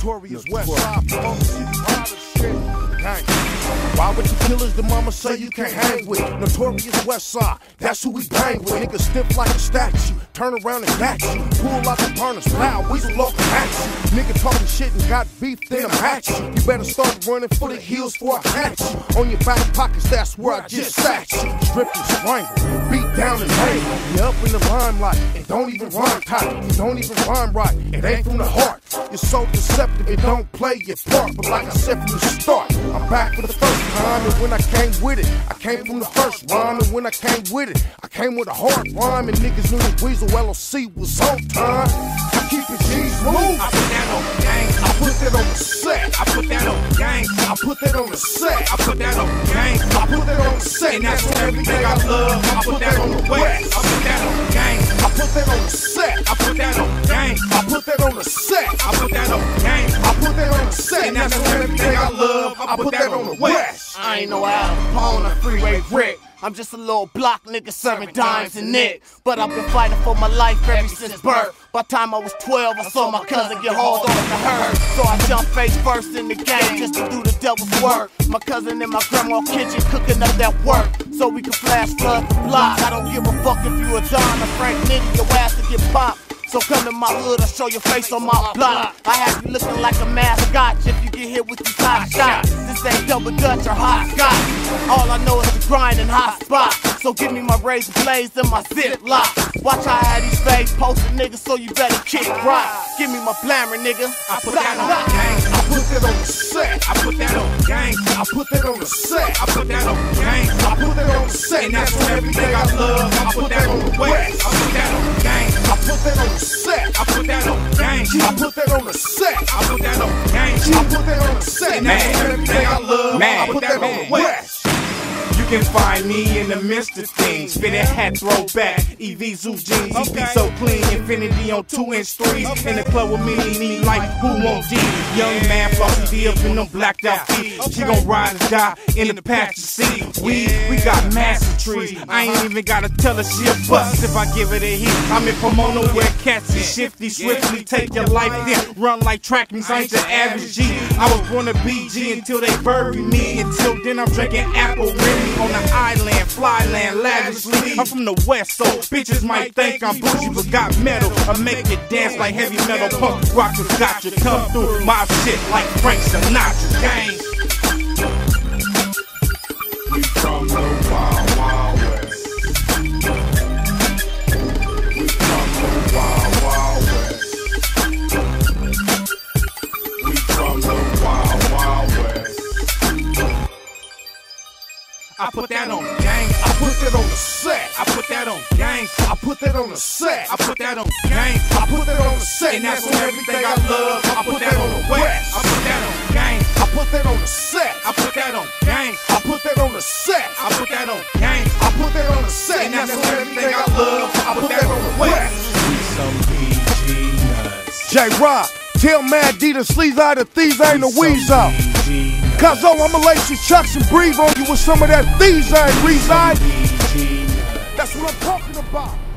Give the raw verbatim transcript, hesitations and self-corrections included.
Notorious West Side, Palm City, Pride shit. Gang. Why would you killers, the mama say you can't hang with? Notorious West Side, that's who we bang with. Niggas stiff like a statue, turn around and back you. Pull out the burners, loud, weasel off at you. Nigga talking shit and got beef, then I'm at you. You better start running for the hills before I catch you. On your back pockets, that's where I just sat you. Stripped and strangled, beat down and hang. You up in the limelight, it don't even rhyme tight. It don't even rhyme right, it ain't from the heart. You're so deceptive, it don't play your part. But like I said from the start, I'm back for the first time. And when I came with it, I came from the first rhyme. And when I came with it, I came with a hard rhyme. And niggas knew the Weasel L L C was on time. I keep it G's move. I put that on the gang. I put that on the set. I put that on the gang. I put that on the set. I put that on the gang. I put that on the set. And that's everything I love. I put that on the west. I put that on the gang. I put that on the set. I put that on the gang. I put that on the set. I put that on the gang. I put that on the set. And that's everything I love. I put that on the west. I ain't no Al Capone or Freeway Rick. I'm just a little block nigga serving dimes and nick. But I've been fighting for my life ever since birth. By the time I was twelve, I saw my cousin get hauled off the herd. So I jumped face first in the game just to do the devil's work. My cousin in my grandma's kitchen cooking up that work. So we can flash flood the block. I don't give a fuck if you a Don or Frank Nitty, your ass to get popped. So come to my hood, I'll show your face on my block. I have you looking like a mascot if you get hit with these hot shots. This ain't double dutch or hot scotch. All I know is the grind and hot spot. So give me my razor blades and my zip lock. Watch how I have these face posting niggas, so you better kick rock. Give me my blammer, nigga. I put that on the gang. I put that on the set. I put that on the gang. I put that on the set. I put that on the gang. I put that on the set. And that's everything I love. I put that on the west. I put that on the gang. I put that on the set. I put that on the gang. I put that on the set. I put that on the gang. I put that on the set. And that's everything I love. I put that on the west. You can find me in the midst of things. Fitted hat, throwback, E V Zoo jeans. He be so clean, infinity on two inch threes. In the club with me, me like who won't D? Young man, flossy D up in them blacked out feet. She gon' ride or die in the pasture seat. We, we got massive trees. I ain't even gotta tell her she a bust if I give it a heat. I'm in Pomona where cats is shifty, swiftly take your life then run like track meets. I ain't your average G. I was born a B G until they buried me. Until then, I'm drinking apple Remy. On the island, flyland, lavishly. I'm from the west, so bitches might think I'm bougie, but got metal. I make it dance like heavy metal punk rockers got you. Come through my shit like Frank Sinatra. Gang. We from the wild, wild west. We from the wild, wild west. We from the wild, wild west. I put that on the gang. I put that on the set. I put that on the gang. I put that on the set. I put that on the gang. I put that on the set. And that's everything I love. I put that on the west. I put that on the gang. I put that on the set. I put that on the gang. I put that on the set. I put that on the gang. I put that on the set. And that's everything I love. I put that on the west. We some B G nuts. J-Rock, tell Mad D the sleaze out of thieves ain't no wheeze out. Cause oh, I'ma lace your chucks and breathe on you with some of that thieves ain't reside. That's what I'm talking about.